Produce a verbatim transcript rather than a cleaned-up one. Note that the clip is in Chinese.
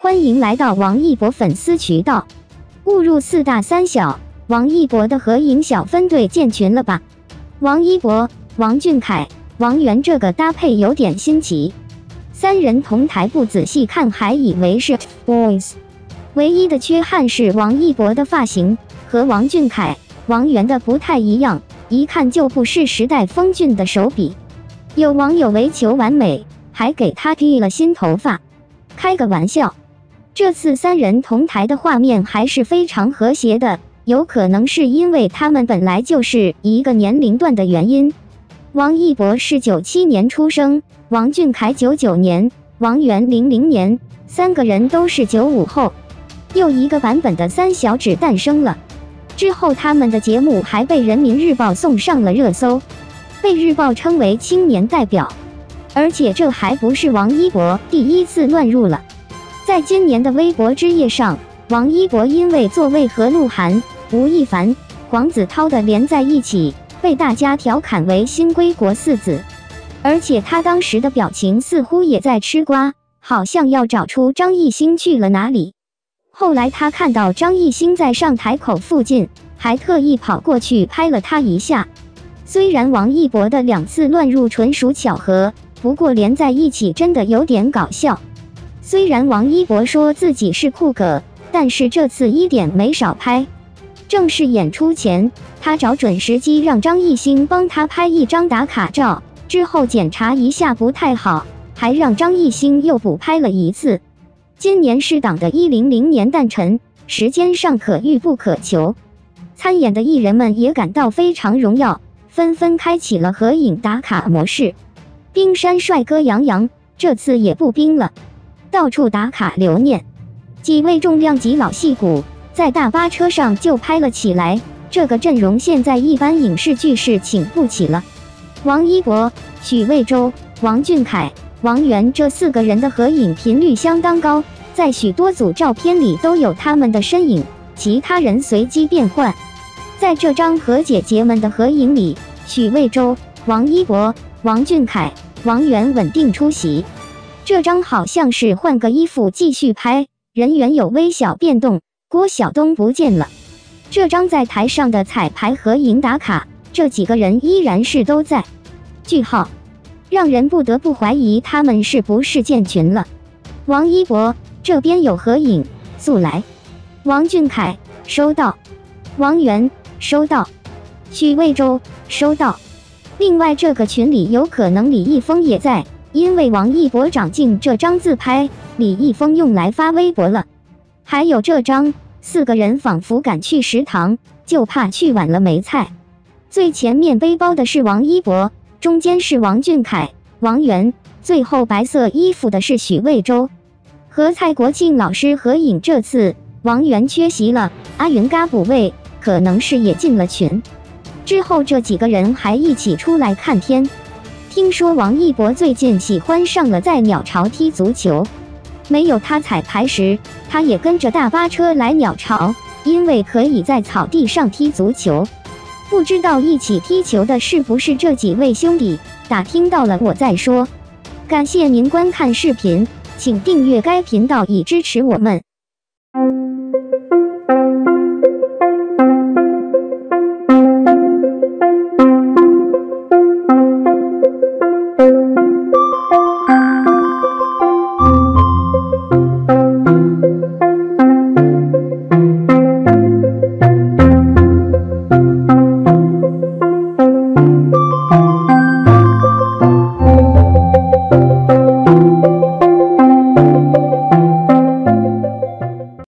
欢迎来到王一博粉丝渠道。误入四大三小，王一博的合影小分队建群了吧？王一博、王俊凯、王源这个搭配有点新奇，三人同台不仔细看还以为是 boys。唯一的缺憾是王一博的发型和王俊凯、王源的不太一样，一看就不是时代峰峻的手笔。有网友为求完美，还给他剃了新头发。开个玩笑，这次三人同台的画面还是非常和谐的，有可能是因为他们本来就是一个年龄段的原因。王一博是九七年出生，王俊凯九九年，王源零零年，三个人都是九五后。又一个版本的三小只诞生了。之后他们的节目还被人民日报送上了热搜，被日报称为青年代表。而且这还不是王一博第一次乱入了。在今年的微博之夜上，王一博因为座位和鹿晗、吴亦凡、黄子韬的连在一起，被大家调侃为新归国四子。而且他当时的表情似乎也在吃瓜，好像要找出张艺兴去了哪里。后来他看到张艺兴在上台口附近，还特意跑过去拍了他一下。虽然王一博的两次乱入纯属巧合，不过连在一起真的有点搞笑。虽然王一博说自己是酷哥，但是这次一点没少拍。正式演出前，他找准时机让张艺兴帮他拍一张打卡照，之后检查一下不太好，还让张艺兴又补拍了一次。今年是档的一零零年诞辰，时间上可遇不可求。参演的艺人们也感到非常荣耀，纷纷开启了合影打卡模式。冰山帅哥杨洋这次也不冰了，到处打卡留念。几位重量级老戏骨在大巴车上就拍了起来，这个阵容现在一般影视剧是请不起了。王一博、许魏洲、王俊凯、王源这四个人的合影频率相当高，在许多组照片里都有他们的身影，其他人随机变换。在这张和姐姐们的合影里，许魏洲、王一博、王俊凯、王源稳定出席。这张好像是换个衣服继续拍，人员有微小变动，郭晓东不见了。这张在台上的彩排合影打卡，这几个人依然是都在。句号，让人不得不怀疑他们是不是建群了。王一博这边有合影，速来。王俊凯收到，王源收到，许魏洲收到。另外这个群里有可能李易峰也在，因为王一博长进这张自拍，李易峰用来发微博了。还有这张，四个人仿佛赶去食堂，就怕去晚了没菜。最前面背包的是王一博，中间是王俊凯、王源，最后白色衣服的是许魏洲。和蔡国庆老师合影，这次王源缺席了，阿云嘎补位，可能是也进了群。之后这几个人还一起出来看天。听说王一博最近喜欢上了在鸟巢踢足球，没有他彩排时，他也跟着大巴车来鸟巢，因为可以在草地上踢足球。不知道一起踢球的是不是这几位兄弟，打听到了我再说。感谢您观看视频，请订阅该频道以支持我们。